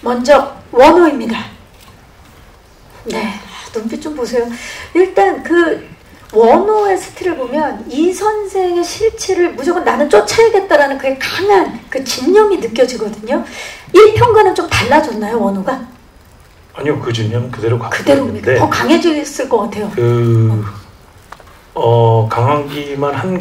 먼저 원호입니다. 네, 눈빛 좀 보세요. 일단 그 원호의 스틸을 보면 이 선생의 실체를 무조건 나는 쫓아야겠다라는 그의 강한 그 진념이 느껴지거든요. 1편과는 좀 달라졌나요, 원호가? 아니요, 그 진념은 그대로 갖고 그대로입니까? 있는데 더 강해졌을 것 같아요. 강하기만 한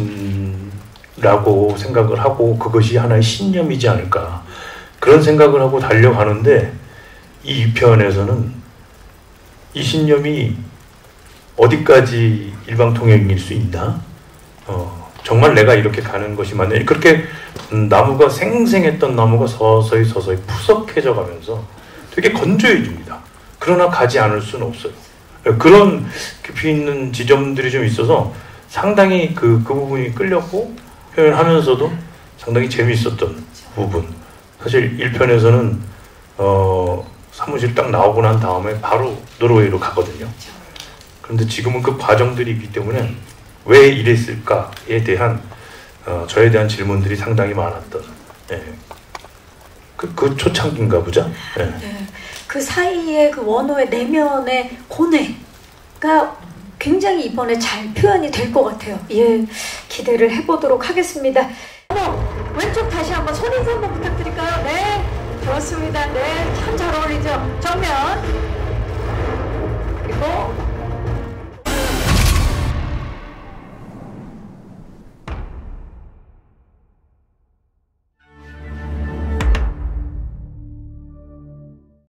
것이라고 생각을 하고 그것이 하나의 신념이지 않을까 그런 생각을 하고 달려가는데 이 2편에서는 이 신념이 어디까지 일방통행일 수 있나? 정말 내가 이렇게 가는 것이 맞냐? 그렇게 나무가 생생했던 나무가 서서히 푸석해져 가면서 되게 건조해집니다. 그러나 가지 않을 수는 없어요. 그런 깊이 있는 지점들이 좀 있어서 상당히 그 부분이 끌렸고 표현하면서도 상당히 재미있었던 부분. 사실 1편에서는 사무실 딱 나오고 난 다음에 바로 노르웨이로 가거든요. 그런데 지금은 그 과정들이 있기 때문에 왜 이랬을까에 대한 저에 대한 질문들이 상당히 많았던 그 초창기인가 보죠. 네. 네. 그 사이에 그 원호의 내면의 고뇌가 굉장히 이번에 잘 표현이 될 것 같아요. 예, 기대를 해보도록 하겠습니다. 왼쪽 다시 한번 손인사 한번 부탁드릴까요? 네, 좋습니다. 네, 참 잘 어울리죠. 정면.